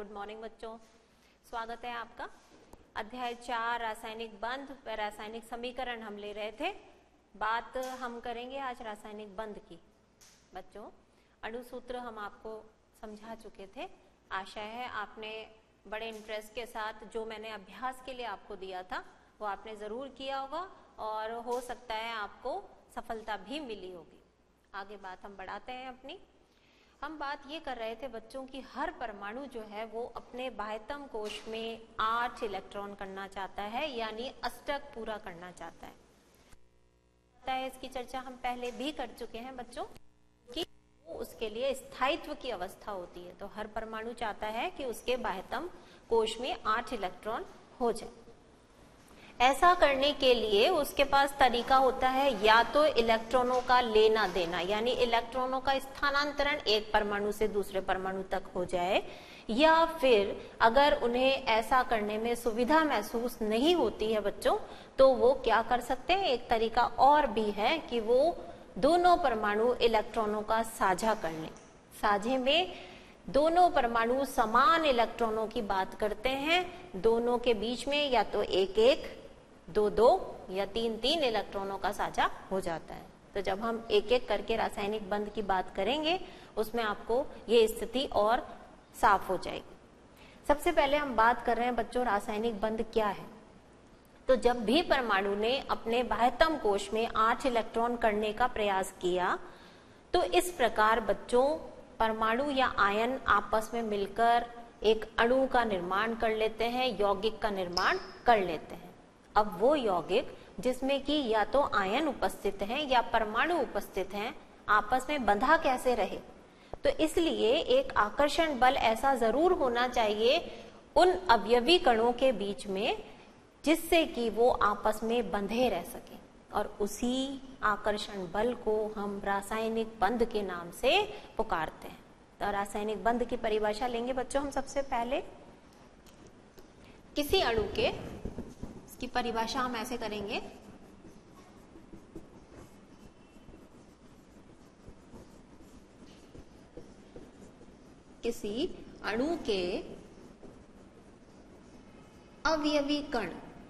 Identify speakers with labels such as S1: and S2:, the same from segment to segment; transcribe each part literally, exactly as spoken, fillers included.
S1: Good morning बच्चों, स्वागत है आपका। अध्याय चार रासायनिक बंध व रासायनिक समीकरण हम ले रहे थे। बात हम करेंगे आज रासायनिक बंध की। बच्चों, अणुसूत्र हम आपको समझा चुके थे। आशा है आपने बड़े इंटरेस्ट के साथ जो मैंने अभ्यास के लिए आपको दिया था वो आपने जरूर किया होगा और हो सकता है आपको सफलता भी मिली होगी। आगे बात हम बढ़ाते हैं अपनी। हम बात ये कर रहे थे बच्चों की हर परमाणु जो है वो अपने बाह्यतम कोश में आठ इलेक्ट्रॉन करना चाहता है, यानी अष्टक पूरा करना चाहता है। इसकी चर्चा हम पहले भी कर चुके हैं बच्चों कि उसके लिए स्थायित्व की अवस्था होती है। तो हर परमाणु चाहता है कि उसके बाह्यतम कोश में आठ इलेक्ट्रॉन हो जाए। ऐसा करने के लिए उसके पास तरीका होता है या तो इलेक्ट्रॉनों का लेना देना, यानी इलेक्ट्रॉनों का स्थानांतरण एक परमाणु से दूसरे परमाणु तक हो जाए, या फिर अगर उन्हें ऐसा करने में सुविधा महसूस नहीं होती है बच्चों तो वो क्या कर सकते हैं, एक तरीका और भी है कि वो दोनों परमाणु इलेक्ट्रॉनों का साझा कर लें। साझे में दोनों परमाणु समान इलेक्ट्रॉनों की बात करते हैं, दोनों के बीच में या तो एक एक, दो दो या तीन तीन इलेक्ट्रॉनों का साझा हो जाता है। तो जब हम एक एक करके रासायनिक बंध की बात करेंगे उसमें आपको ये स्थिति और साफ हो जाएगी। सबसे पहले हम बात कर रहे हैं बच्चों रासायनिक बंध क्या है। तो जब भी परमाणु ने अपने बाह्यतम कोश में आठ इलेक्ट्रॉन करने का प्रयास किया तो इस प्रकार बच्चों परमाणु या आयन आपस में मिलकर एक अणु का निर्माण कर लेते हैं, यौगिक का निर्माण कर लेते हैं। अब वो यौगिक जिसमें कि या तो आयन उपस्थित हैं या परमाणु उपस्थित हैं आपस में बंधा कैसे रहे, तो इसलिए एक आकर्षण बल ऐसा जरूर होना चाहिए उन अवयवी कणों के बीच में जिससे कि वो आपस में बंधे रह सके, और उसी आकर्षण बल को हम रासायनिक बंध के नाम से पुकारते हैं। तो रासायनिक बंध की परिभाषा लेंगे बच्चों हम सबसे पहले। किसी अणु के की परिभाषा हम ऐसे करेंगे, किसी अणु के अवयवी कण,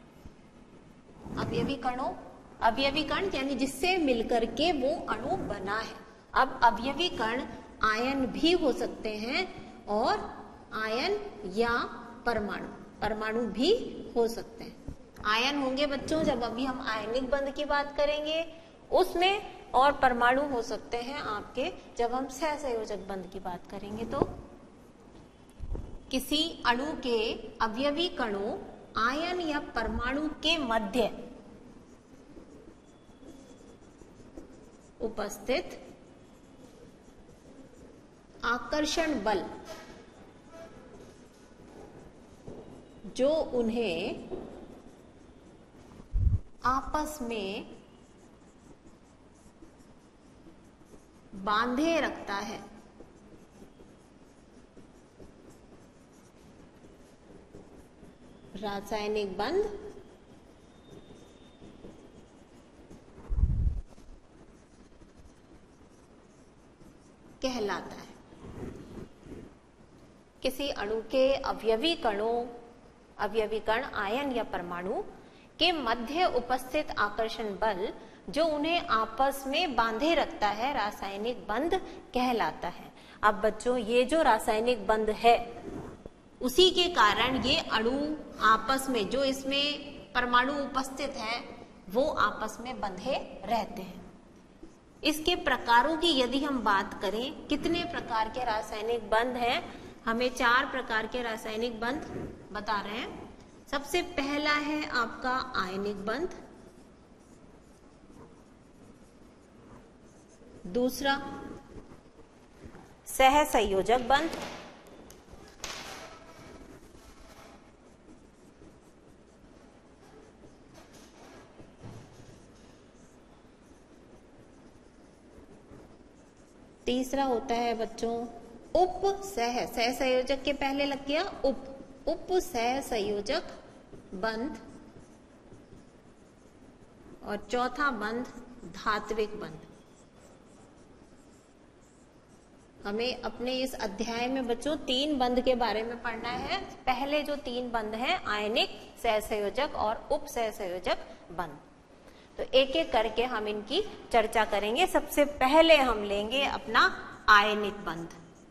S1: अवयवी कणों, अवयवी कण यानी जिससे मिलकर के वो अणु बना है। अब अवयवी कण आयन भी हो सकते हैं और आयन या परमाणु, परमाणु भी हो सकते हैं। आयन होंगे बच्चों जब अभी हम आयनिक बंध की बात करेंगे उसमें, और परमाणु हो सकते हैं आपके जब हम सहसंयोजक बंध की बात करेंगे। तो किसी अणु के अवयवी कणों आयन या परमाणु के मध्य उपस्थित आकर्षण बल जो उन्हें आपस में बांधे रखता है, रासायनिक बंध कहलाता है। किसी अणु के अवयवी कणों, अवयवी कण आयन या परमाणु के मध्य उपस्थित आकर्षण बल जो उन्हें आपस में बांधे रखता है रासायनिक बंध कहलाता है। अब बच्चों ये जो रासायनिक बंध है उसी के कारण ये अणु आपस में, जो इसमें परमाणु उपस्थित है वो आपस में बंधे रहते हैं। इसके प्रकारों की यदि हम बात करें, कितने प्रकार के रासायनिक बंध हैं, हमें चार प्रकार के रासायनिक बंध बता रहे हैं। सबसे पहला है आपका आयनिक बंध, दूसरा सहसंयोजक बंध, तीसरा होता है बच्चों उप सह, सहसंयोजक के पहले लग गया उप, उप सहसंयोजक बंध, और चौथा बंध धात्विक बंध। हमें अपने इस अध्याय में बच्चों तीन बंध के बारे में पढ़ना है। पहले जो तीन बंध हैं आयनिक, सहसंयोजक और उप सहसंयोजक बंध। तो एक एक करके हम इनकी चर्चा करेंगे। सबसे पहले हम लेंगे अपना आयनिक बंध।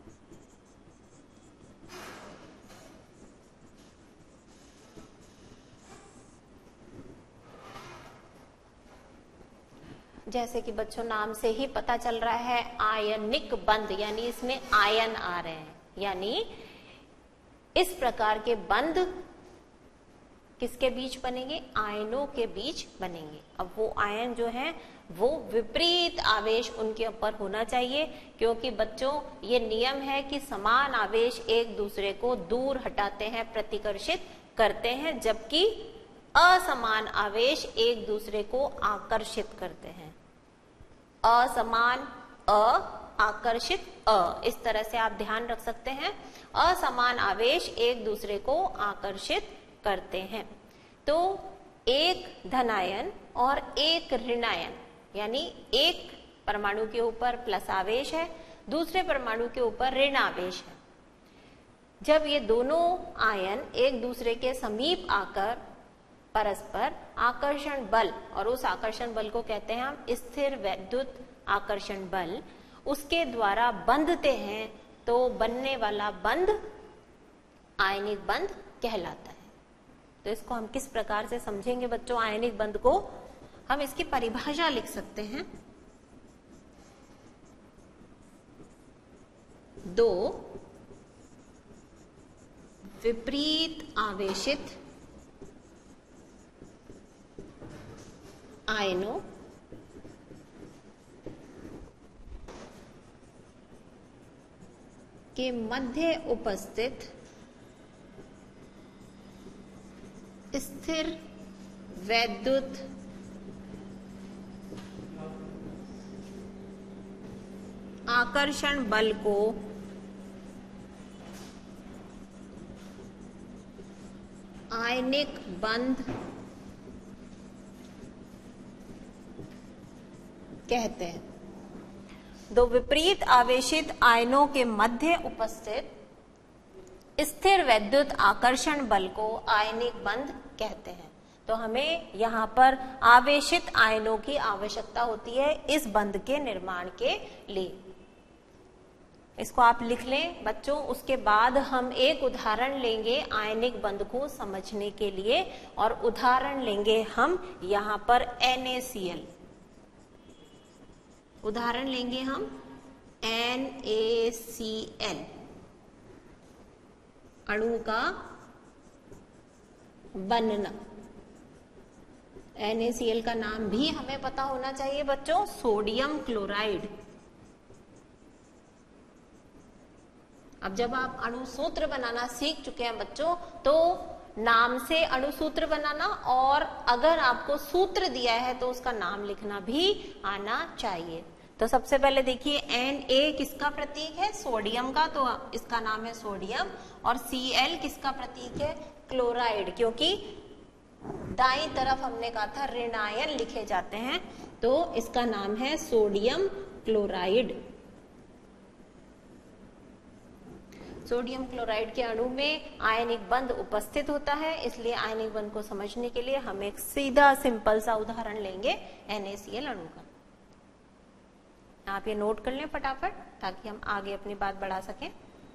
S1: जैसे कि बच्चों नाम से ही पता चल रहा है आयनिक बंध, यानी इसमें आयन आ रहे हैं, यानी इस प्रकार के बंध किसके बीच बनेंगे? आयनों के बीच बनेंगे। अब वो आयन जो है वो विपरीत आवेश उनके ऊपर होना चाहिए, क्योंकि बच्चों ये नियम है कि समान आवेश एक दूसरे को दूर हटाते हैं, प्रतिकर्षित करते हैं, जबकि असमान आवेश एक दूसरे को आकर्षित करते हैं। असमान अ, आकर्षित अ, इस तरह से आप ध्यान रख सकते हैं। असमान आवेश एक दूसरे को आकर्षित करते हैं। तो एक धनायन और एक ऋणायन, यानी एक परमाणु के ऊपर प्लस आवेश है, दूसरे परमाणु के ऊपर ऋण आवेश है। जब ये दोनों आयन एक दूसरे के समीप आकर परस्पर आकर्षण बल, और उस आकर्षण बल को कहते हैं हम स्थिर वैद्युत आकर्षण बल, उसके द्वारा बंधते हैं, तो बनने वाला बंध आयनिक बंध कहलाता है। तो इसको हम किस प्रकार से समझेंगे बच्चों आयनिक बंध को? हम इसकी परिभाषा लिख सकते हैं। दो विपरीत आवेशित आयनों के मध्य उपस्थित स्थिर वैद्युत आकर्षण बल को आयनिक बंध कहते हैं। दो विपरीत आवेशित आयनों के मध्य उपस्थित स्थिर वैद्युत आकर्षण बल को आयनिक बंध कहते हैं। तो हमें यहाँ पर आवेशित आयनों की आवश्यकता होती है इस बंध के निर्माण के लिए। इसको आप लिख लें बच्चों। उसके बाद हम एक उदाहरण लेंगे आयनिक बंध को समझने के लिए, और उदाहरण लेंगे हम यहाँ पर एन ए सी एल। उदाहरण लेंगे हम एन ए सी एल अणु का बनना। एन ए सी एल का नाम भी हमें पता होना चाहिए बच्चों, सोडियम क्लोराइड। अब जब आप अणु सूत्र बनाना सीख चुके हैं बच्चों, तो नाम से अणु सूत्र बनाना, और अगर आपको सूत्र दिया है तो उसका नाम लिखना भी आना चाहिए। तो सबसे पहले देखिए एन ए किसका प्रतीक है? सोडियम का, तो इसका नाम है सोडियम। और सी एल किसका प्रतीक है? क्लोराइड, क्योंकि दाईं तरफ हमने कहा था ऋणायन लिखे जाते हैं, तो इसका नाम है सोडियम क्लोराइड। सोडियम क्लोराइड के अणु में आयनिक बंध उपस्थित होता है, इसलिए आयनिक बंध को समझने के लिए हम एक सीधा सिंपल सा उदाहरण लेंगे एन ए सी एल अणु का। आप ये नोट कर लें फटाफट, ताकि हम आगे अपनी बात बढ़ा सकें।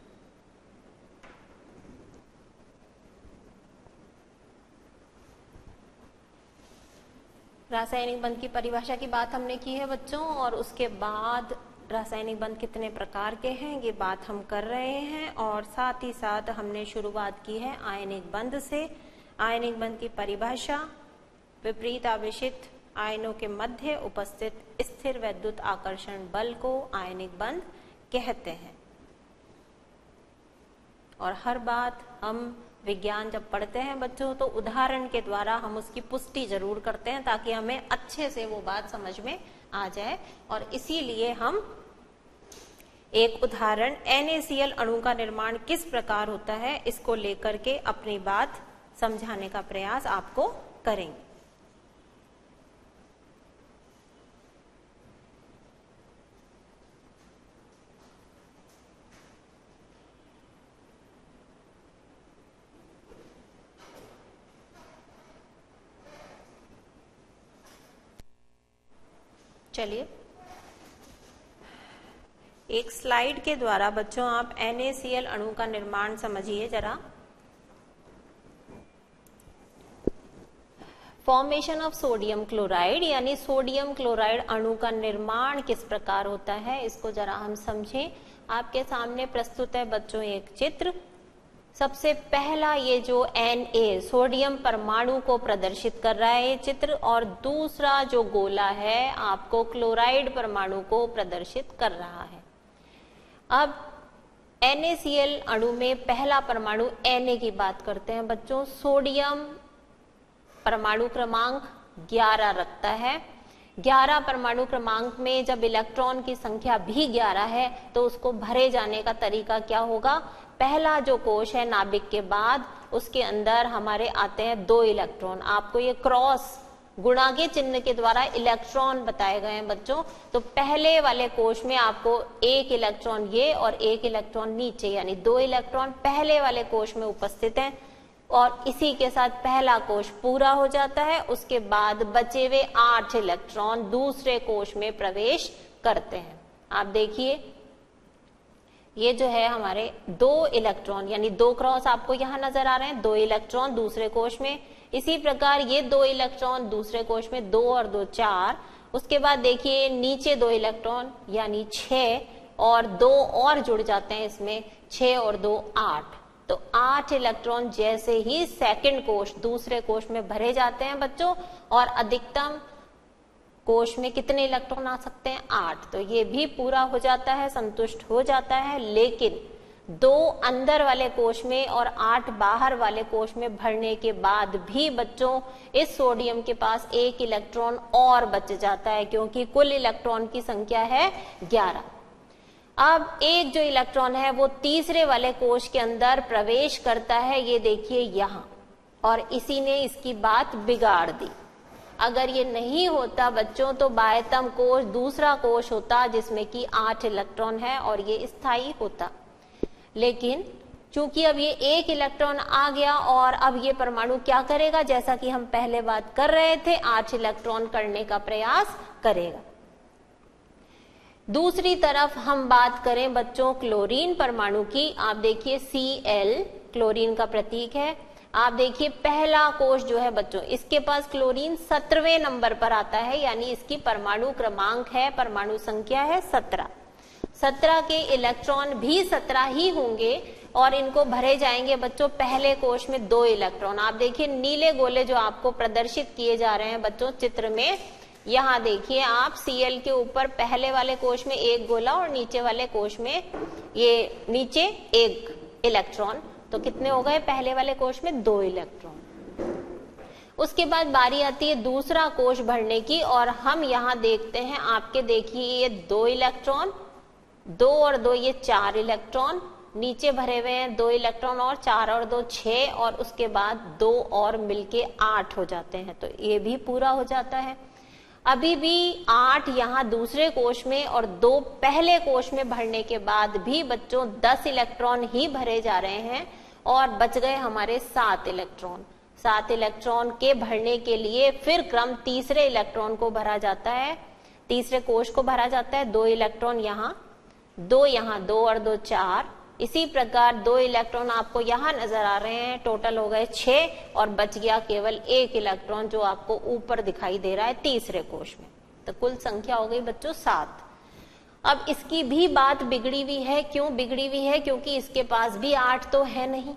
S1: रासायनिक बंध की परिभाषा की बात हमने की है बच्चों, और उसके बाद रासायनिक बंध कितने प्रकार के हैं ये बात हम कर रहे हैं, और साथ ही साथ हमने शुरुआत की है आयनिक बंध से। आयनिक बंध की परिभाषा: विपरीत आवेशित आयनों के मध्य उपस्थित स्थिर वैद्युत आकर्षण बल को आयनिक बंध कहते हैं। और हर बात हम विज्ञान जब पढ़ते हैं बच्चों, तो उदाहरण के द्वारा हम उसकी पुष्टि जरूर करते हैं, ताकि हमें अच्छे से वो बात समझ में आ जाए। और इसीलिए हम एक उदाहरण एन ए सी एल अणु का निर्माण किस प्रकार होता है इसको लेकर के अपनी बात समझाने का प्रयास आपको करेंगे। चलिए एक स्लाइड के द्वारा बच्चों आप एन ए सी एल अणु का निर्माण समझिए जरा। फॉर्मेशन ऑफ सोडियम क्लोराइड यानी सोडियम क्लोराइड अणु का निर्माण किस प्रकार होता है, इसको जरा हम समझें। आपके सामने प्रस्तुत है बच्चों एक चित्र। सबसे पहला ये जो एन ए सोडियम परमाणु को प्रदर्शित कर रहा है ये चित्र, और दूसरा जो गोला है आपको क्लोराइड परमाणु को प्रदर्शित कर रहा है। अब एन ए सी एल अणु में पहला परमाणु एन ए की बात करते हैं बच्चों। सोडियम परमाणु क्रमांक ग्यारह रखता है। ग्यारह परमाणु क्रमांक में जब इलेक्ट्रॉन की संख्या भी ग्यारह है तो उसको भरे जाने का तरीका क्या होगा। पहला जो कोश है नाभिक के बाद उसके अंदर हमारे आते हैं दो इलेक्ट्रॉन। आपको ये क्रॉस गुणा के चिन्ह के द्वारा इलेक्ट्रॉन बताए गए हैं बच्चों। तो पहले वाले कोश में आपको एक इलेक्ट्रॉन ये और एक इलेक्ट्रॉन नीचे, यानी दो इलेक्ट्रॉन पहले वाले कोश में उपस्थित हैं, और इसी के साथ पहला कोश पूरा हो जाता है। उसके बाद बचे हुए आठ इलेक्ट्रॉन दूसरे कोश में प्रवेश करते हैं। आप देखिए ये जो है हमारे दो इलेक्ट्रॉन यानी दो क्रॉस आपको यहां नजर आ रहे हैं, दो इलेक्ट्रॉन दूसरे कोश में। इसी प्रकार ये दो इलेक्ट्रॉन दूसरे कोश में, दो और दो चार। उसके बाद देखिए नीचे दो इलेक्ट्रॉन यानी छह, और दो और जुड़ जाते हैं इसमें, छह और दो आठ। तो आठ इलेक्ट्रॉन जैसे ही सेकंड कोश दूसरे कोश में भरे जाते हैं बच्चों, और अधिकतम कोश में कितने इलेक्ट्रॉन आ सकते हैं, आठ। तो ये भी पूरा हो जाता है, संतुष्ट हो जाता है। लेकिन दो अंदर वाले कोश में और आठ बाहर वाले कोश में भरने के बाद भी बच्चों इस सोडियम के पास एक इलेक्ट्रॉन और बच जाता है, क्योंकि कुल इलेक्ट्रॉन की संख्या है ग्यारह। अब एक जो इलेक्ट्रॉन है वो तीसरे वाले कोश के अंदर प्रवेश करता है, ये देखिए यहां, और इसी ने इसकी बात बिगाड़ दी। अगर ये नहीं होता बच्चों तो बाह्यतम कोश दूसरा कोश होता जिसमें कि आठ इलेक्ट्रॉन है और ये स्थायी होता। लेकिन चूंकि अब ये एक इलेक्ट्रॉन आ गया और अब ये परमाणु क्या करेगा, जैसा कि हम पहले बात कर रहे थे, आठ इलेक्ट्रॉन करने का प्रयास करेगा। दूसरी तरफ हम बात करें बच्चों क्लोरीन परमाणु की। आप देखिए सी एल क्लोरीन का प्रतीक है। आप देखिए पहला कोश जो है बच्चों इसके पास क्लोरीन सत्रहवें नंबर पर आता है, यानी इसकी परमाणु क्रमांक है, परमाणु संख्या है सत्रह। सत्रह के इलेक्ट्रॉन भी सत्रह ही होंगे और इनको भरे जाएंगे बच्चों पहले कोश में दो इलेक्ट्रॉन। आप देखिए नीले गोले जो आपको प्रदर्शित किए जा रहे हैं बच्चों चित्र में, यहाँ देखिए आप सीएल के ऊपर पहले वाले कोश में एक गोला और नीचे वाले कोश में ये नीचे एक इलेक्ट्रॉन, तो कितने हो गए पहले वाले कोश में दो इलेक्ट्रॉन। उसके बाद बारी आती है दूसरा कोश भरने की, और हम यहाँ देखते हैं आपके देखिए ये दो इलेक्ट्रॉन, दो और दो ये चार इलेक्ट्रॉन नीचे भरे हुए हैं, दो इलेक्ट्रॉन और चार और दो छह, और उसके बाद दो और मिलके आठ हो जाते हैं। तो ये भी पूरा हो जाता है। अभी भी आठ यहाँ दूसरे कोश में और दो पहले कोश में भरने के बाद भी बच्चों दस इलेक्ट्रॉन ही भरे जा रहे हैं और बच गए हमारे सात इलेक्ट्रॉन। सात इलेक्ट्रॉन के भरने के लिए फिर क्रम तीसरे इलेक्ट्रॉन को भरा जाता है, तीसरे कोश को भरा जाता है। दो इलेक्ट्रॉन यहाँ, दो यहाँ, दो और दो चार। इसी प्रकार दो इलेक्ट्रॉन आपको यहाँ नजर आ रहे हैं, टोटल हो गए छह, और बच गया केवल एक इलेक्ट्रॉन जो आपको ऊपर दिखाई दे रहा है तीसरे कोश में। तो कुल संख्या हो गई बच्चों सात। अब इसकी भी बात बिगड़ी हुई है। क्यों बिगड़ी हुई है? क्योंकि इसके पास भी आठ तो है नहीं।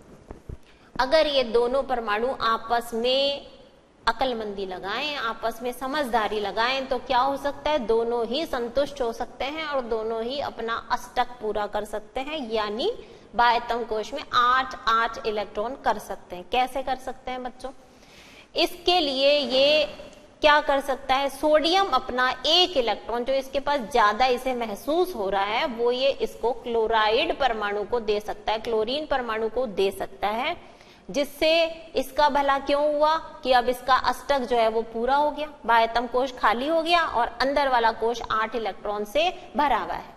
S1: अगर ये दोनों परमाणु आपस में अकलमंदी लगाएं, आपस में समझदारी लगाएं, तो क्या हो सकता है, दोनों ही संतुष्ट हो सकते हैं और दोनों ही अपना अष्टक पूरा कर सकते हैं, यानी बाह्यतम कोश में आठ आठ इलेक्ट्रॉन कर सकते हैं। कैसे कर सकते हैं बच्चों? इसके लिए ये क्या कर सकता है, सोडियम अपना एक इलेक्ट्रॉन जो इसके पास ज्यादा इसे महसूस हो रहा है वो ये इसको क्लोराइड परमाणु को दे सकता है, क्लोरीन परमाणु को दे सकता है, जिससे इसका भला क्यों हुआ कि अब इसका अष्टक जो है वो पूरा हो गया, बाह्यतम कोश खाली हो गया और अंदर वाला कोश आठ इलेक्ट्रॉन से भरा हुआ है।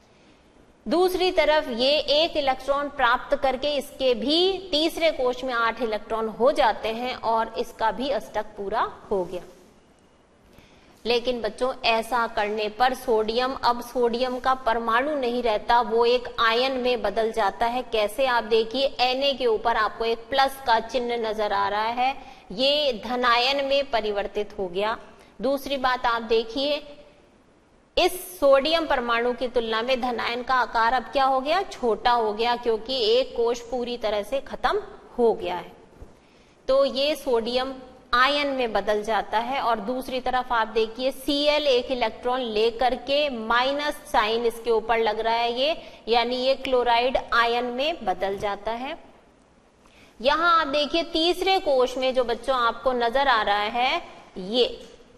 S1: दूसरी तरफ ये एक इलेक्ट्रॉन प्राप्त करके इसके भी तीसरे कोश में आठ इलेक्ट्रॉन हो जाते हैं और इसका भी अष्टक पूरा हो गया। लेकिन बच्चों ऐसा करने पर सोडियम अब सोडियम का परमाणु नहीं रहता, वो एक आयन में बदल जाता है। कैसे? आप देखिए Na के ऊपर आपको एक प्लस का चिन्ह नजर आ रहा है, ये धनायन में परिवर्तित हो गया। दूसरी बात आप देखिए, इस सोडियम परमाणु की तुलना में धनायन का आकार अब क्या हो गया? छोटा हो गया, क्योंकि एक कोश पूरी तरह से खत्म हो गया है। तो ये सोडियम आयन में बदल जाता है। और दूसरी तरफ आप देखिए Cl एक इलेक्ट्रॉन लेकर के माइनस साइन इसके ऊपर लग रहा है ये, यानी ये क्लोराइड आयन में बदल जाता है। यहां आप देखिए तीसरे कोश में जो बच्चों आपको नजर आ रहा है, ये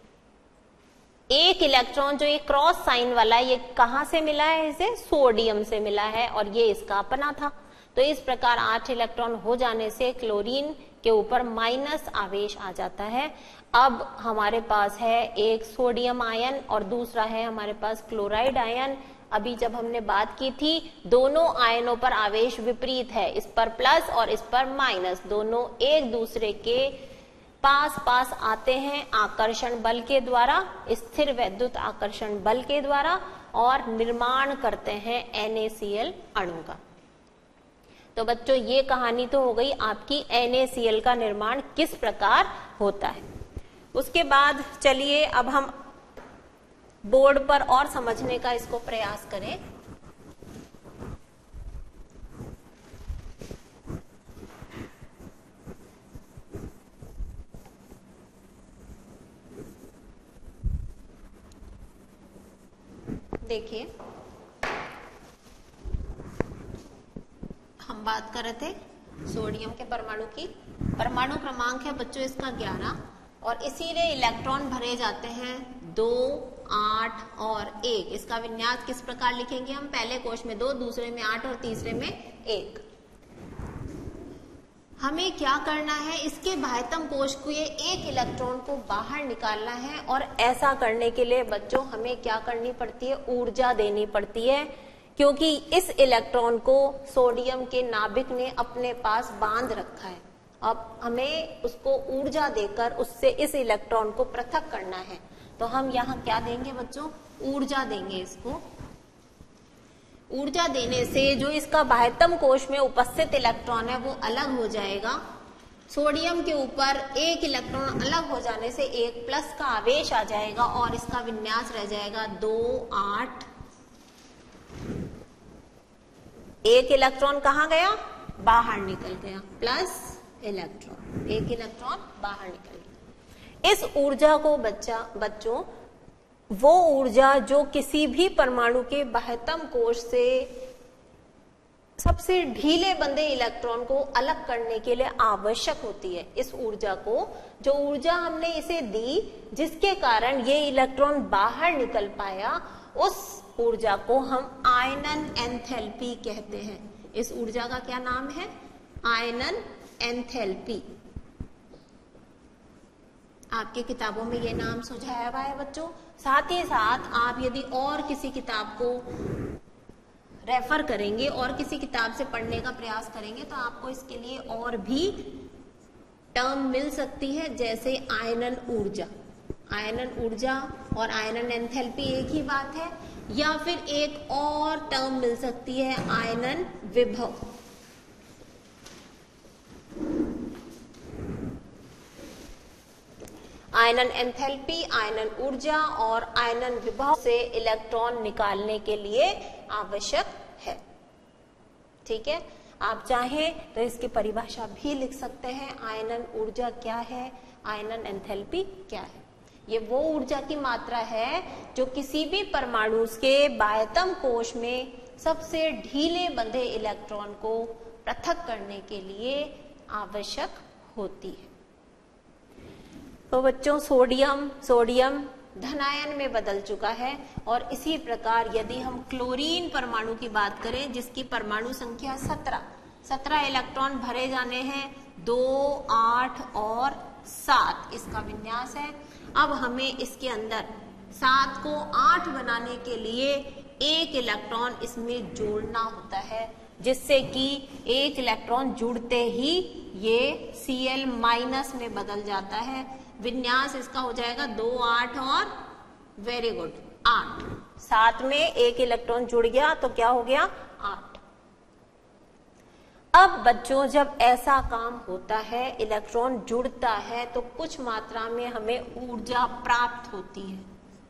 S1: एक इलेक्ट्रॉन जो ये क्रॉस साइन वाला है, ये कहां से मिला है? इसे सोडियम से मिला है, और ये इसका अपना था। तो इस प्रकार आठ इलेक्ट्रॉन हो जाने से क्लोरीन के ऊपर माइनस आवेश आ जाता है। अब हमारे पास है एक सोडियम आयन और दूसरा है हमारे पास क्लोराइड आयन। अभी जब हमने बात की थी, दोनों आयनों पर आवेश विपरीत है, इस पर प्लस और इस पर माइनस, दोनों एक दूसरे के पास पास आते हैं आकर्षण बल के द्वारा, स्थिर वैद्युत आकर्षण बल के द्वारा, और निर्माण करते हैं NaCl अणु का। तो बच्चों ये कहानी तो हो गई आपकी NaCl का निर्माण किस प्रकार होता है। उसके बाद चलिए अब हम बोर्ड पर और समझने का इसको प्रयास करें। देखिए हम बात कर रहे थे सोडियम के परमाणु की। परमाणु क्रमांक है बच्चों इसका ग्यारह, और इसीलिए इलेक्ट्रॉन भरे जाते हैं दो, आठ और एक। इसका विन्यास किस प्रकार लिखेंगे हम? पहले कोश में दो, दूसरे में आठ और तीसरे में एक। हमें क्या करना है? इसके बाह्यतम कोश को ये एक इलेक्ट्रॉन को बाहर निकालना है, और ऐसा करने के लिए बच्चों हमें क्या करनी पड़ती है? ऊर्जा देनी पड़ती है, क्योंकि इस इलेक्ट्रॉन को सोडियम के नाभिक ने अपने पास बांध रखा है। अब हमें उसको ऊर्जा देकर उससे इस इलेक्ट्रॉन को पृथक करना है। तो हम यहाँ क्या देंगे बच्चों? ऊर्जा देंगे इसको। ऊर्जा देने से जो इसका बाह्यतम कोश में उपस्थित इलेक्ट्रॉन है वो अलग हो जाएगा। सोडियम के ऊपर एक इलेक्ट्रॉन अलग हो जाने से एक प्लस का आवेश आ जाएगा, और इसका विन्यास रह जाएगा दो, आठ। एक इलेक्ट्रॉन कहाँ गया? बाहर निकल गया, प्लस इलेक्ट्रॉन, एक इलेक्ट्रॉन बाहर निकल गया। इस ऊर्जा को बच्चा बच्चों वो ऊर्जा जो किसी भी परमाणु के बाह्यतम कोश से सबसे ढीले बंधे इलेक्ट्रॉन को अलग करने के लिए आवश्यक होती है, इस ऊर्जा को, जो ऊर्जा हमने इसे दी जिसके कारण ये इलेक्ट्रॉन बाहर निकल पाया, उस ऊर्जा को हम आयनन एंथैल्पी कहते हैं। इस ऊर्जा का क्या नाम है? आयनन एंथैल्पी। आपके किताबों में ये नाम सुझाया हुआ है बच्चों। साथ ही साथ आप यदि और किसी किताब को रेफर करेंगे और किसी किताब से पढ़ने का प्रयास करेंगे तो आपको इसके लिए और भी टर्म मिल सकती है, जैसे आयनन ऊर्जा। आयनन ऊर्जा और आयनन एंथैल्पी एक ही बात है, या फिर एक और टर्म मिल सकती है आयनन विभव। आयनन एंथैल्पी, आयनन ऊर्जा और आयनन विभव से इलेक्ट्रॉन निकालने के लिए आवश्यक है। ठीक है, आप चाहें तो इसकी परिभाषा भी लिख सकते हैं। आयनन ऊर्जा क्या है, आयनन एंथैल्पी क्या है? ये वो ऊर्जा की मात्रा है जो किसी भी परमाणु के बाह्यतम कोश में सबसे ढीले बंधे इलेक्ट्रॉन को पृथक करने के लिए आवश्यक होती है। तो बच्चों सोडियम सोडियम धनायन में बदल चुका है, और इसी प्रकार यदि हम क्लोरीन परमाणु की बात करें जिसकी परमाणु संख्या सत्रह सत्रह इलेक्ट्रॉन भरे जाने हैं, दो, आठ और सात इसका विन्यास है। अब हमें इसके अंदर सात को आठ बनाने के लिए एक इलेक्ट्रॉन इसमें जोड़ना होता है, जिससे कि एक इलेक्ट्रॉन जुड़ते ही ये Cl माइनस में बदल जाता है। विन्यास इसका हो जाएगा दो, आठ और वेरी गुड, आठ। सात में एक इलेक्ट्रॉन जुड़ गया तो क्या हो गया, आठ। अब बच्चों जब ऐसा काम होता है, इलेक्ट्रॉन जुड़ता है, तो कुछ मात्रा में हमें ऊर्जा प्राप्त होती है।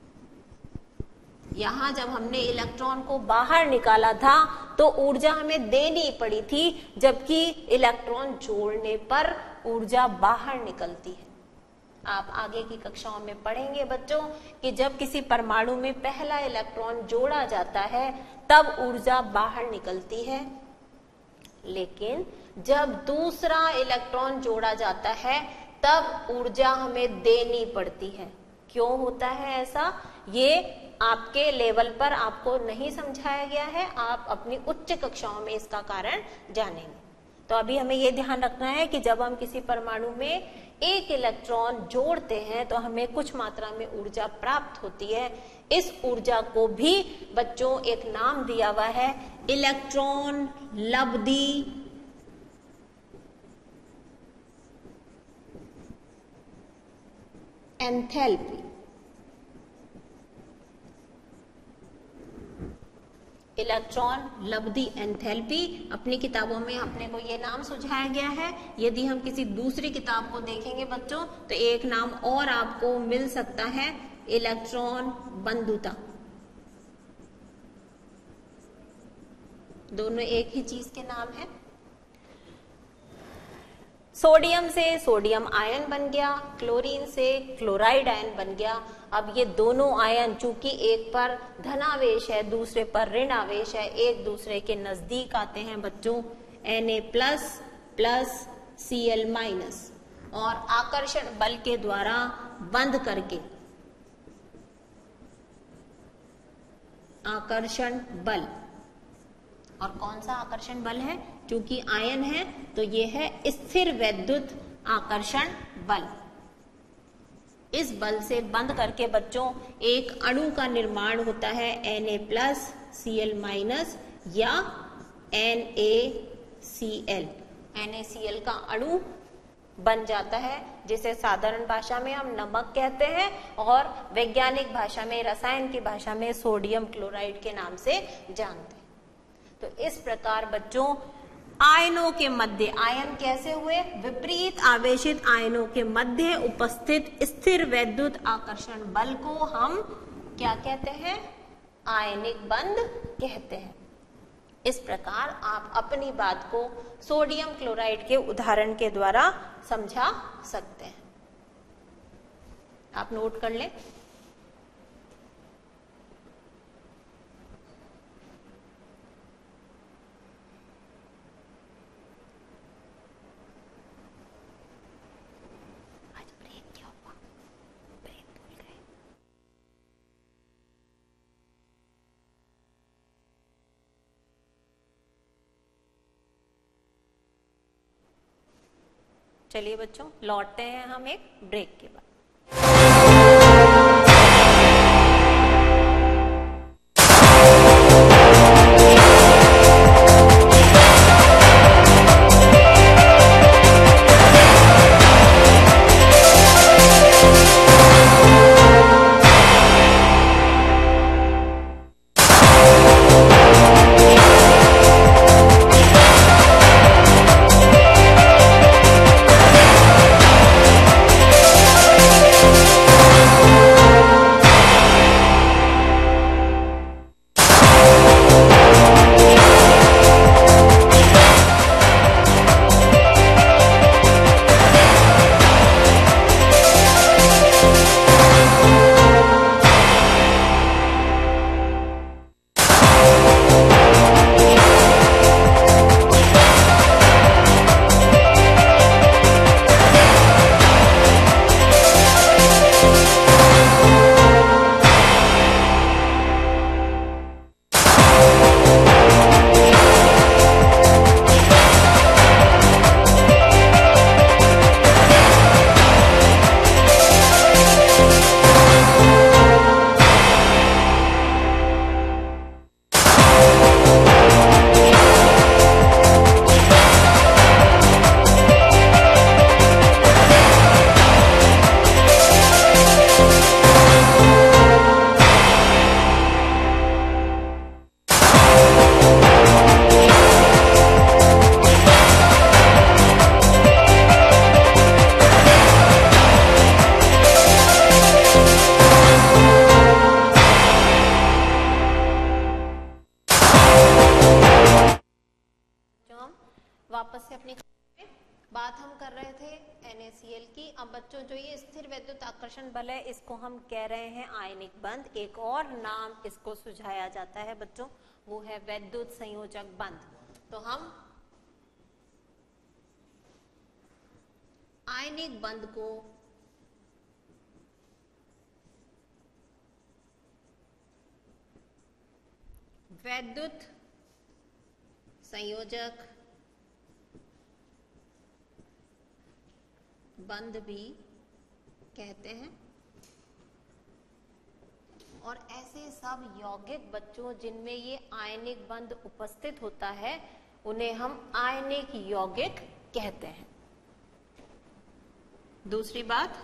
S1: यहां जब हमने इलेक्ट्रॉन को बाहर निकाला था तो ऊर्जा हमें देनी पड़ी थी, जबकि इलेक्ट्रॉन जोड़ने पर ऊर्जा बाहर निकलती है। आप आगे की कक्षाओं में पढ़ेंगे बच्चों कि जब किसी परमाणु में पहला इलेक्ट्रॉन जोड़ा जाता है तब ऊर्जा बाहर निकलती है, लेकिन जब दूसरा इलेक्ट्रॉन जोड़ा जाता है तब ऊर्जा हमें देनी पड़ती है। क्यों होता है ऐसा, ये आपके लेवल पर आपको नहीं समझाया गया है, आप अपनी उच्च कक्षाओं में इसका कारण जानेंगे। तो अभी हमें ये ध्यान रखना है कि जब हम किसी परमाणु में एक इलेक्ट्रॉन जोड़ते हैं तो हमें कुछ मात्रा में ऊर्जा प्राप्त होती है। इस ऊर्जा को भी बच्चों एक नाम दिया हुआ है, इलेक्ट्रॉन लब्धि एंथैल्पी। इलेक्ट्रॉन लब्धि एंथैल्पी अपनी किताबों में अपने को ये नाम सुझाया गया है। यदि हम किसी दूसरी किताब को देखेंगे बच्चों तो एक नाम और आपको मिल सकता है, इलेक्ट्रॉन बंधुता। दोनों एक ही चीज के नाम है। सोडियम से सोडियम आयन बन गया, क्लोरीन से क्लोराइड आयन बन गया। अब ये दोनों आयन चूंकि एक पर धनावेश है, दूसरे पर ऋण आवेश है, एक दूसरे के नजदीक आते हैं बच्चों, Na plus plus C L minus, और आकर्षण बल के द्वारा बंद करके, आकर्षण बल, और कौन सा आकर्षण बल है, क्योंकि आयन है तो ये है स्थिर वैद्युत आकर्षण बल। इस बल से बंद करके बच्चों एक अणु का निर्माण होता है, Na plus C L minus या NaCl। NaCl का अणु बन जाता है, जिसे साधारण भाषा में हम नमक कहते हैं और वैज्ञानिक भाषा में, रसायन की भाषा में सोडियम क्लोराइड के नाम से जानते हैं। तो इस प्रकार बच्चों आयनों के मध्य, आयन कैसे हुए, विपरीत आवेशित आयनों के मध्य उपस्थित स्थिर वैद्युत आकर्षण बल को हम क्या कहते हैं, आयनिक बंध कहते हैं। इस प्रकार आप अपनी बात को सोडियम क्लोराइड के उदाहरण के द्वारा समझा सकते हैं। आप नोट कर लें। चलिए बच्चों लौटते हैं हम एक ब्रेक के बाद। से अपनी बात हम कर रहे थे एन ए सी एल की। अब बच्चों जो ये स्थिर वैद्युत आकर्षण बल है इसको हम कह रहे हैं आयनिक बंध। एक और नाम इसको सुझाया जाता है बच्चों, वो है वैद्युत संयोजक बंध। तो हम आयनिक बंध को वैद्युत संयोजक बंध भी कहते हैं। और ऐसे सब यौगिक बच्चों जिनमें ये आयनिक बंध उपस्थित होता है उन्हें हम आयनिक यौगिक कहते हैं। दूसरी बात,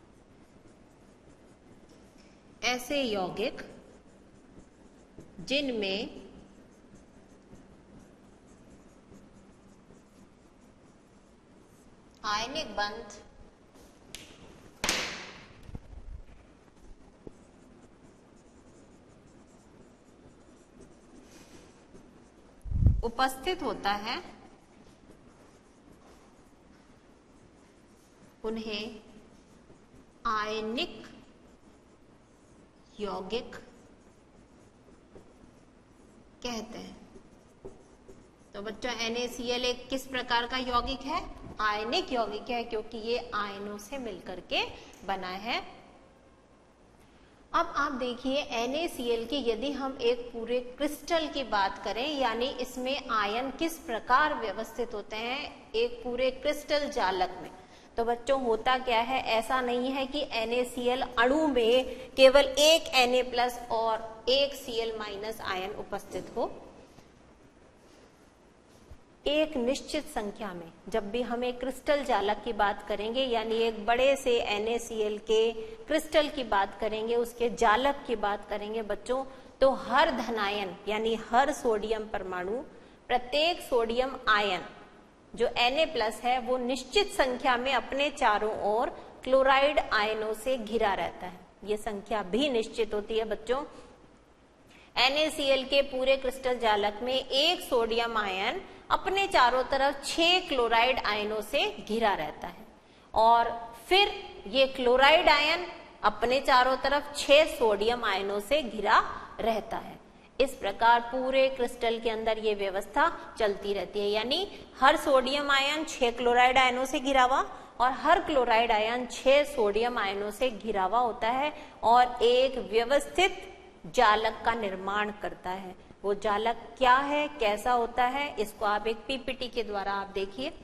S1: ऐसे यौगिक जिनमें आयनिक बंध उपस्थित होता है उन्हें आयनिक यौगिक कहते हैं। तो बच्चों एन ए सी एल एक किस प्रकार का यौगिक है? आयनिक यौगिक है, क्योंकि ये आयनों से मिलकर के बना है। अब आप देखिए एन ए सी एल की यदि हम एक पूरे क्रिस्टल की बात करें, यानी इसमें आयन किस प्रकार व्यवस्थित होते हैं एक पूरे क्रिस्टल जालक में, तो बच्चों होता क्या है, ऐसा नहीं है कि एन ए सी एल अणु में केवल एक Na प्लस और एक सी एल माइनस आयन उपस्थित हो। एक निश्चित संख्या में जब भी हम एक क्रिस्टल जालक की बात करेंगे, यानी एक बड़े से एन ए सी एल के क्रिस्टल की बात करेंगे, उसके जालक की बात करेंगे बच्चों, तो हर धनायन यानी हर सोडियम परमाणु, प्रत्येक सोडियम आयन जो Na प्लस है वो निश्चित संख्या में अपने चारों ओर क्लोराइड आयनों से घिरा रहता है। ये संख्या भी निश्चित होती है बच्चों। एन ए सी एल के पूरे क्रिस्टल जालक में एक सोडियम आयन अपने चारों तरफ छह क्लोराइड आयनों से घिरा रहता है, और फिर ये क्लोराइड आयन अपने चारों तरफ छह सोडियम आयनों से घिरा रहता है। इस प्रकार पूरे क्रिस्टल के अंदर ये व्यवस्था चलती रहती है, यानी हर सोडियम आयन छह क्लोराइड आयनों से घिरा हुआ और हर क्लोराइड आयन छह सोडियम आयनों से घिरा हुआ होता है और एक व्यवस्थित जालक का निर्माण करता है। वो जालक क्या है, कैसा होता है, इसको आप एक पी पी टी के द्वारा आप देखिए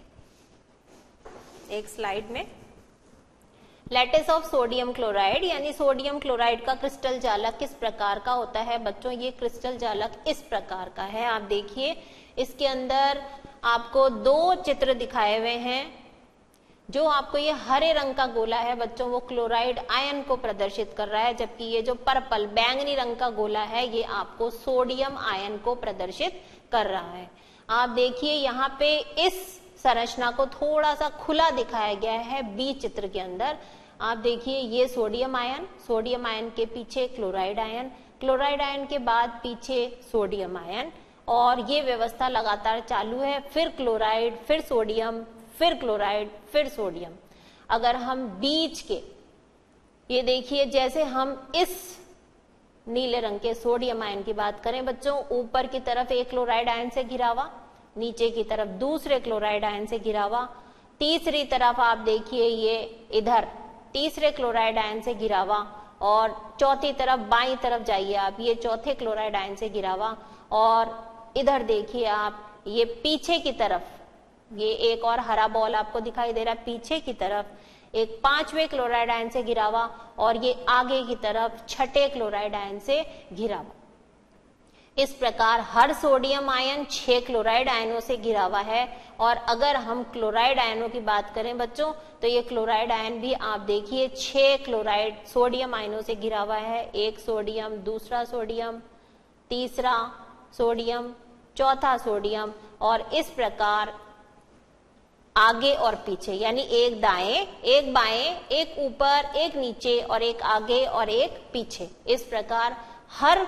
S1: एक स्लाइड में। लैटिस ऑफ सोडियम क्लोराइड, यानी सोडियम क्लोराइड का क्रिस्टल जालक किस प्रकार का होता है बच्चों? ये क्रिस्टल जालक इस प्रकार का है। आप देखिए इसके अंदर आपको दो चित्र दिखाए हुए हैं। जो आपको ये हरे रंग का गोला है बच्चों वो क्लोराइड आयन को प्रदर्शित कर रहा है, जबकि ये जो पर्पल बैंगनी रंग का गोला है ये आपको सोडियम आयन को प्रदर्शित कर रहा है। आप देखिए यहाँ पे इस संरचना को थोड़ा सा खुला दिखाया गया है बी चित्र के अंदर। आप देखिए ये सोडियम आयन, सोडियम आयन के पीछे क्लोराइड आयन, क्लोराइड आयन के बाद पीछे सोडियम आयन, और ये व्यवस्था लगातार चालू है। फिर क्लोराइड, फिर सोडियम, फिर क्लोराइड, फिर सोडियम। अगर हम बीच के ये देखिए, जैसे हम इस नीले रंग के सोडियम आयन की बात करें बच्चों, ऊपर की तरफ एक क्लोराइड आयन से घिरा हुआ, नीचे की तरफ दूसरे क्लोराइड आयन से घिरा हुआ, तीसरी तरफ आप देखिए ये इधर तीसरे क्लोराइड आयन से घिरा हुआ, और चौथी तरफ बाईं तरफ जाइए आप, ये चौथे क्लोराइड आयन से घिरा हुआ, और इधर देखिए आप ये पीछे की तरफ ये एक और हरा बॉल आपको दिखाई दे रहा है, पीछे की तरफ एक पांचवें क्लोराइड आयन से घिरा हुआ, और ये आगे की तरफ छठे क्लोराइड आयन से घिरा हुआ। इस प्रकार हर सोडियम आयन छह क्लोराइड आयनों से घिरा हुआ है। और अगर हम क्लोराइड आयनों की बात करें बच्चों, तो ये क्लोराइड आयन भी आप देखिए छह क्लोराइड सोडियम आयनों से घिरा हुआ है। एक सोडियम, दूसरा सोडियम, तीसरा सोडियम, चौथा सोडियम, और इस प्रकार आगे और पीछे, यानी एक दाएं, एक बाएं, एक ऊपर, एक नीचे, और एक आगे और एक पीछे। इस प्रकार हर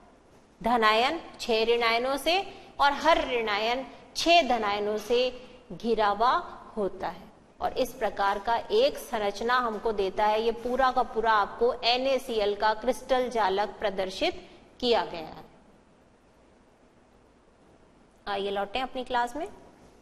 S1: धनायन छह ऋणायनों से और हर ऋणायन छह धनायनों से घिरा हुआ होता है और इस प्रकार का एक संरचना हमको देता है। ये पूरा का पूरा आपको एन ए सी एल का क्रिस्टल जालक प्रदर्शित किया गया है। आइए लौटे अपनी क्लास में।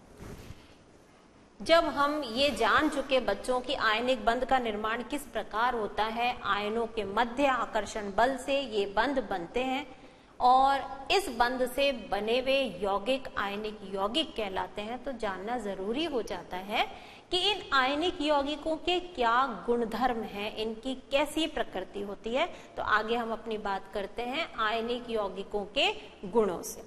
S1: जब हम ये जान चुके बच्चों की आयनिक बंध का निर्माण किस प्रकार होता है, आयनों के मध्य आकर्षण बल से ये बंध बनते हैं और इस बंध से बने हुए यौगिक आयनिक यौगिक कहलाते हैं, तो जानना जरूरी हो जाता है कि इन आयनिक यौगिकों के क्या गुणधर्म हैं, इनकी कैसी प्रकृति होती है। तो आगे हम अपनी बात करते हैं आयनिक यौगिकों के गुणों से।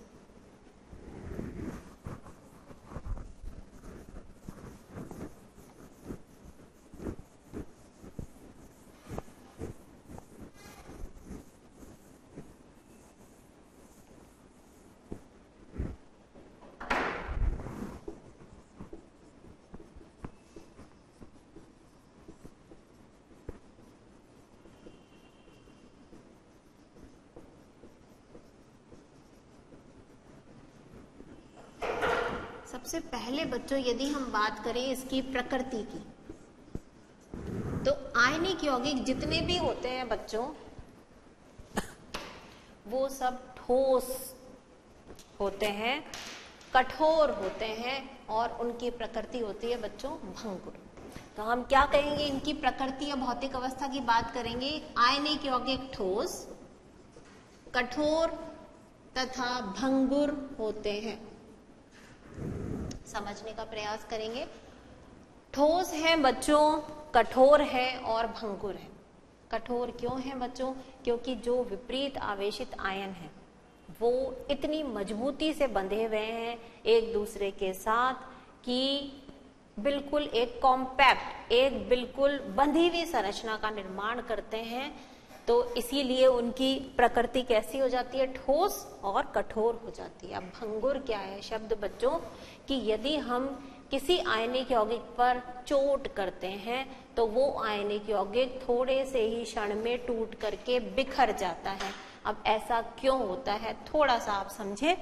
S1: सबसे पहले बच्चों यदि हम बात करें इसकी प्रकृति की, तो आयनिक यौगिक जितने भी होते हैं बच्चों वो सब ठोस होते हैं, कठोर होते हैं और उनकी प्रकृति होती है बच्चों भंगुर। तो हम क्या कहेंगे, इनकी प्रकृति या भौतिक अवस्था की बात करेंगे। आयनिक यौगिक ठोस, कठोर तथा भंगुर होते हैं। समझने का प्रयास करेंगे। ठोस है बच्चों, कठोर है और भंगुर है। कठोर क्यों है बच्चों? क्योंकि जो विपरीत आवेशित आयन है वो इतनी मजबूती से बंधे हुए हैं एक दूसरे के साथ कि बिल्कुल एक कॉम्पैक्ट, एक बिल्कुल बंधी हुई संरचना का निर्माण करते हैं। तो इसीलिए उनकी प्रकृति कैसी हो जाती है, ठोस और कठोर हो जाती है। अब भंगुर क्या है शब्द बच्चों, कि यदि हम किसी आयनिक यौगिक पर चोट करते हैं तो वो आयनिक यौगिक थोड़े से ही क्षण में टूट करके बिखर जाता है। अब ऐसा क्यों होता है, थोड़ा सा आप समझे।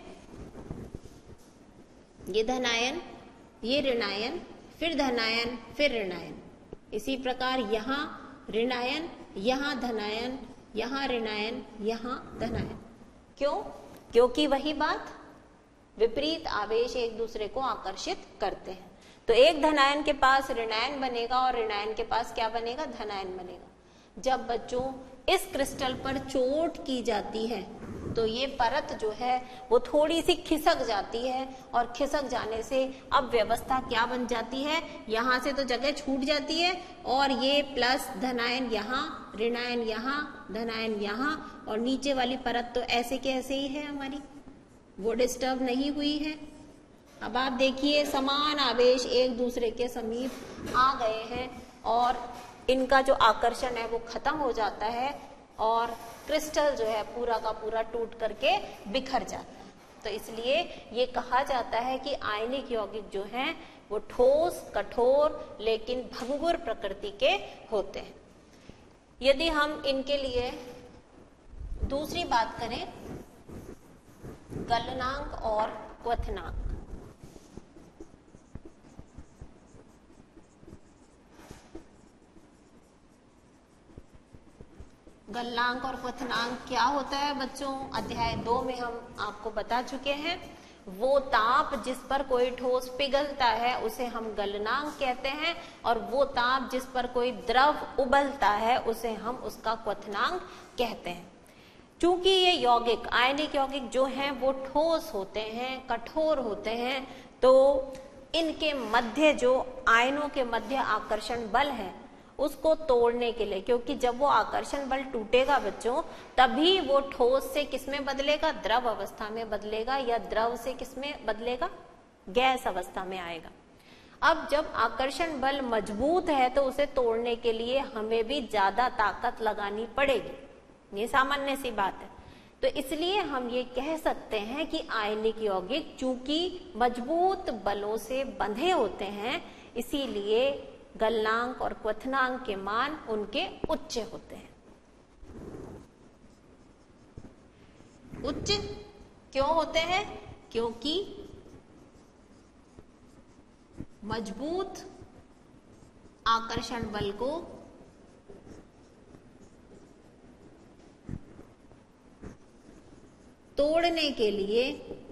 S1: ये धनायन, ये ऋणायन, फिर धनायन, फिर ऋणायन। इसी प्रकार यहाँ ऋणायन, यहाँ धनायन, यहाँ ऋणायन, यहाँ धनायन। क्यों? क्योंकि वही बात, विपरीत आवेश एक दूसरे को आकर्षित करते हैं। तो एक धनायन के पास ऋणायन बनेगा और ऋणायन के पास क्या बनेगा, धनायन बनेगा। जब बच्चों इस क्रिस्टल पर चोट की जाती है तो ये परत जो है वो थोड़ी सी खिसक जाती है और खिसक जाने से अब व्यवस्था क्या बन जाती है, यहाँ से तो जगह छूट जाती है और ये प्लस धनायन यहाँ, ऋणायन यहाँ, धनायन यहाँ और नीचे वाली परत तो ऐसे के ऐसे ही है हमारी, वो डिस्टर्ब नहीं हुई है। अब आप देखिए समान आवेश एक दूसरे के समीप आ गए हैं और इनका जो आकर्षण है वो खत्म हो जाता है और क्रिस्टल जो है पूरा का पूरा टूट करके बिखर जाता है। तो इसलिए ये कहा जाता है कि आयनिक यौगिक जो हैं वो ठोस, कठोर लेकिन भंगुर प्रकृति के होते हैं। यदि हम इनके लिए दूसरी बात करें, गलनांक और क्वथनांक। गलनांक और क्वथनांक क्या होता है बच्चों, अध्याय दो में हम आपको बता चुके हैं। वो ताप जिस पर कोई ठोस पिघलता है उसे हम गलनांक कहते हैं और वो ताप जिस पर कोई द्रव उबलता है उसे हम उसका क्वथनांक कहते हैं। चूंकि ये यौगिक, आयनिक यौगिक जो हैं वो ठोस होते हैं, कठोर होते हैं, तो इनके मध्य जो आयनों के मध्य आकर्षण बल है उसको तोड़ने के लिए, क्योंकि जब वो आकर्षण बल टूटेगा बच्चों तभी वो ठोस से किसमें बदलेगा, द्रव अवस्था में बदलेगा, या द्रव से किसमें बदलेगा, गैस अवस्था में आएगा। अब जब आकर्षण बल मजबूत है तो उसे तोड़ने के लिए हमें भी ज्यादा ताकत लगानी पड़ेगी, ये सामान्य सी बात है। तो इसलिए हम ये कह सकते हैं कि आयनिक यौगिक चूंकि मजबूत बलों से बंधे होते हैं इसीलिए गलनांक और क्वथनांक के मान उनके उच्च होते हैं। उच्च क्यों होते हैं? क्योंकि मजबूत आकर्षण बल को तोड़ने के लिए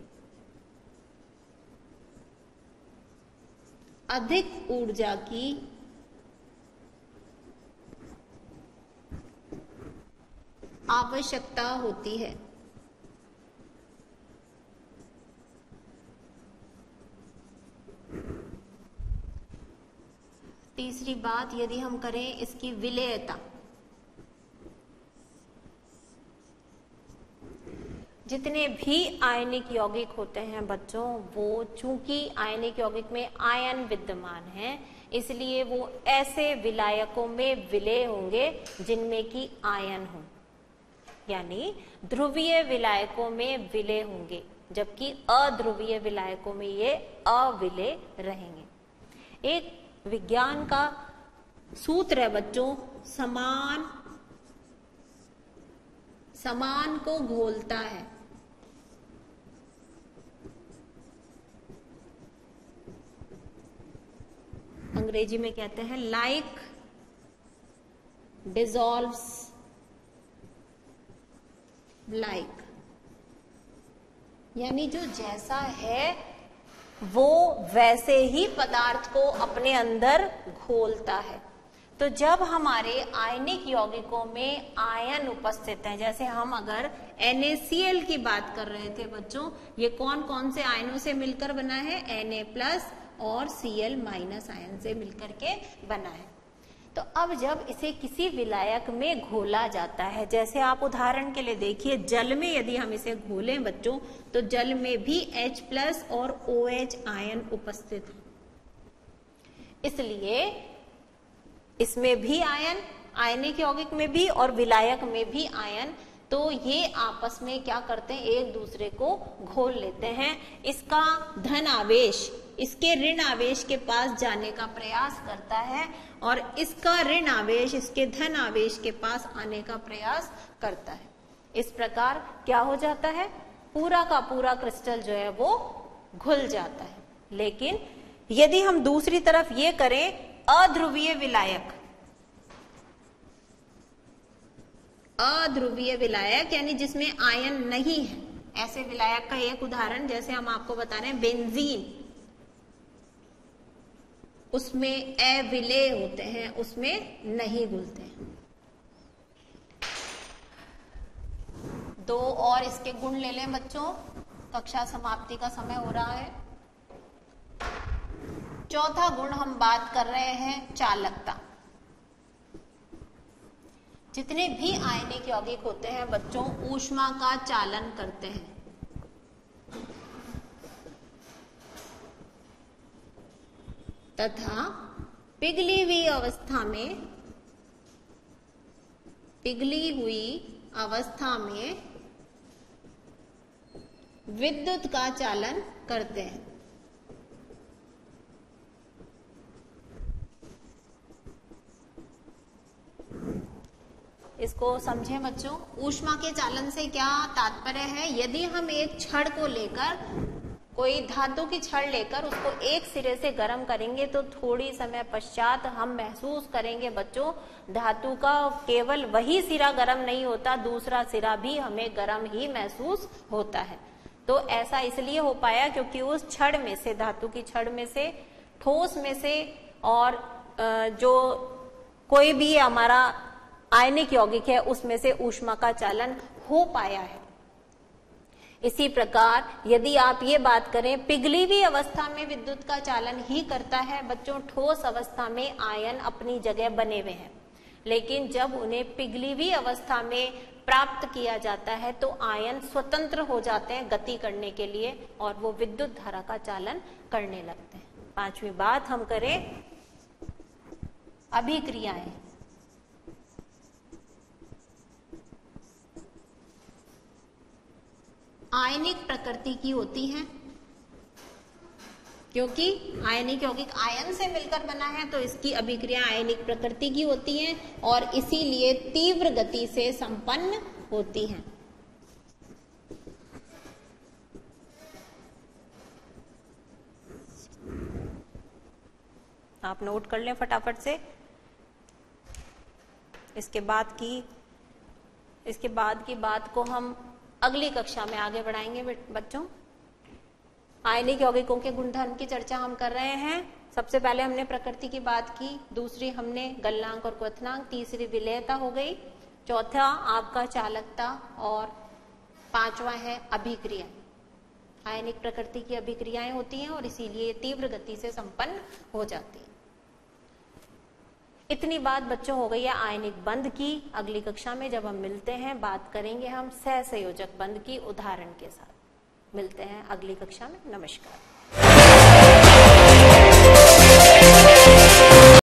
S1: अधिक ऊर्जा की आवश्यकता होती है। तीसरी बात, यदि हम करें इसकी विलेयता, जितने भी आयनिक यौगिक होते हैं बच्चों, वो चूंकि आयनिक यौगिक में आयन विद्यमान है, इसलिए वो ऐसे विलायकों में विलय होंगे जिनमें कि आयन हो, यानी ध्रुवीय विलायकों में विलय होंगे, जबकि अध्रुवीय विलायकों में ये अविलय रहेंगे। एक विज्ञान का सूत्र है बच्चों, समान समान को घोलता है। अंग्रेजी में कहते हैं लाइक डिसॉल्व्स लाइक, यानी जो जैसा है वो वैसे ही पदार्थ को अपने अंदर घोलता है। तो जब हमारे आयनिक यौगिकों में आयन उपस्थित हैं, जैसे हम अगर एन ए सी एल की बात कर रहे थे बच्चों, ये कौन कौन से आयनों से मिलकर बना है? Na प्लस और Cl माइनस आयन से मिलकर के बना है। तो अब जब इसे किसी विलायक में घोला जाता है, जैसे आप उदाहरण के लिए देखिए, जल में यदि हम इसे घोलें बच्चों, तो जल में भी H प्लस और OH आयन उपस्थित है, इसलिए इसमें भी आयन, आयनिक यौगिक में भी और विलायक में भी आयन, तो ये आपस में क्या करते हैं? एक दूसरे को घोल लेते हैं। इसका धन आवेश इसके ऋण आवेश के पास जाने का प्रयास करता है और इसका ऋण आवेश इसके धन आवेश के पास आने का प्रयास करता है। इस प्रकार क्या हो जाता है? पूरा का पूरा क्रिस्टल जो है वो घुल जाता है। लेकिन यदि हम दूसरी तरफ ये करें, अध्रुवीय विलायक, अध्रुवीय विलायक यानी जिसमें आयन नहीं है, ऐसे विलायक का एक उदाहरण जैसे हम आपको बता रहे हैं बेंजीन, उसमें अविलेय होते हैं, उसमें नहीं घुलते हैं। दो और इसके गुण ले लें बच्चों, कक्षा समाप्ति का समय हो रहा है। चौथा गुण हम बात कर रहे हैं चालकता। जितने भी आयनिक यौगिक होते हैं बच्चों, ऊष्मा का चालन करते हैं। तथा पिघली हुई अवस्था में पिघली हुई अवस्था में विद्युत का चालन करते हैं। इसको समझें बच्चों, ऊष्मा के चालन से क्या तात्पर्य है? यदि हम एक छड़ को लेकर, कोई धातु की छड़ लेकर उसको एक सिरे से गर्म करेंगे तो थोड़ी समय पश्चात हम महसूस करेंगे बच्चों, धातु का केवल वही सिरा गर्म नहीं होता, दूसरा सिरा भी हमें गर्म ही महसूस होता है। तो ऐसा इसलिए हो पाया क्योंकि उस छड़ में से, धातु की छड़ में से, ठोस में से और जो कोई भी हमारा आयनिक यौगिक है उसमें से ऊष्मा का चालन हो पाया है। इसी प्रकार यदि आप ये बात करें, पिघली हुई अवस्था में विद्युत का चालन ही करता है बच्चों, ठोस अवस्था में आयन अपनी जगह बने हुए हैं, लेकिन जब उन्हें पिघली हुई अवस्था में प्राप्त किया जाता है तो आयन स्वतंत्र हो जाते हैं गति करने के लिए और वो विद्युत धारा का चालन करने लगते हैं। पांचवी बात हम करें अभिक्रियाएं। आयनिक प्रकृति की होती हैं, क्योंकि आयनिक यौगिक आयन से मिलकर बना है तो इसकी अभिक्रिया आयनिक प्रकृति की होती हैं और इसीलिए तीव्र गति से संपन्न होती हैं। आप नोट कर लें फटाफट से। इसके बाद की इसके बाद की बात को हम अगली कक्षा में आगे बढ़ाएंगे बच्चों। आयनिक यौगिकों के गुणधर्म की चर्चा हम कर रहे हैं। सबसे पहले हमने प्रकृति की बात की, दूसरी हमने गलनांक और क्वथनांक, तीसरी विलेयता हो गई, चौथा आपका चालकता और पांचवा है अभिक्रिया। आयनिक प्रकृति की अभिक्रियाएं होती हैं और इसीलिए तीव्र गति से संपन्न हो जाती है। इतनी बात बच्चों हो गई है आयनिक बंध की। अगली कक्षा में जब हम मिलते हैं बात करेंगे हम सहसंयोजक बंध की उदाहरण के साथ। मिलते हैं अगली कक्षा में। नमस्कार।